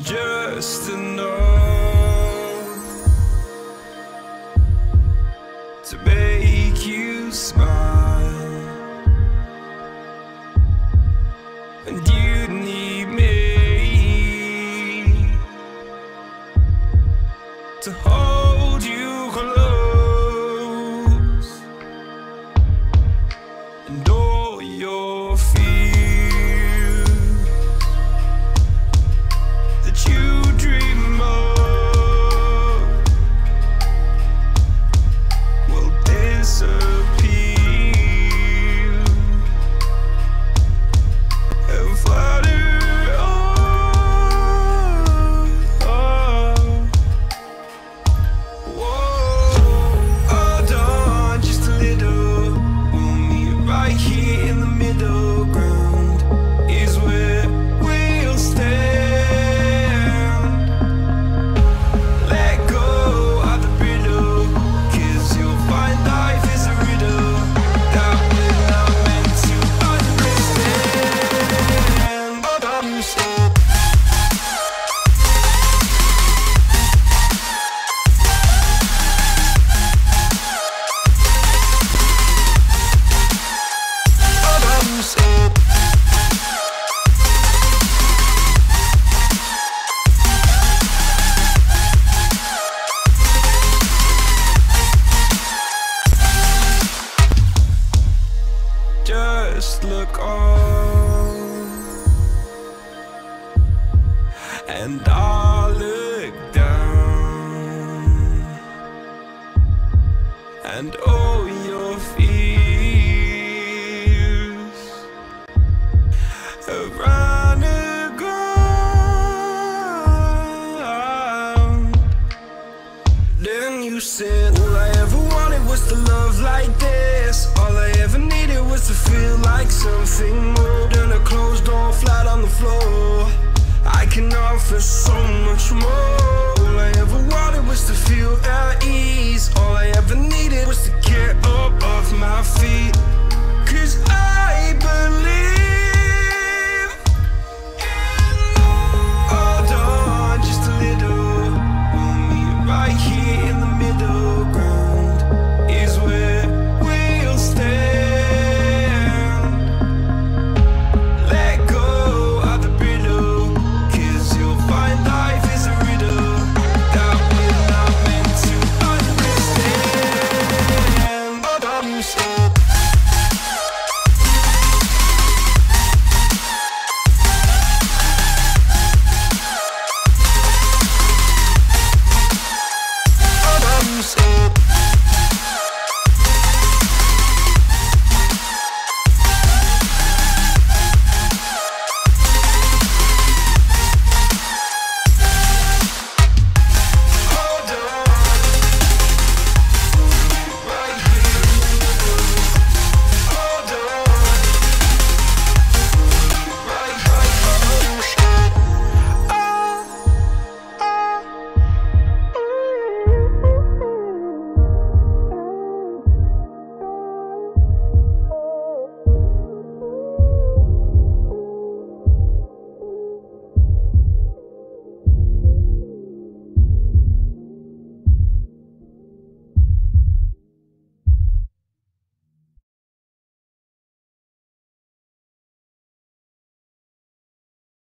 just enough to make you smile, and you need me to hold you close, and all your fears that you dream of will disappear and flutter on. Whoa, hold on just a little. We'll meet right here in the middle ground is where we'll stand. Let go of the brittle, 'cause you'll find life is a riddle that we're not meant to understand. Understand. Just look on, and I'll look down, and all your fears have run aground. Then you said, all I ever wanted was to love like this. All I ever needed was to feel like something more than a closed door flat on the floor. I can offer so much more. All I ever wanted was to feel at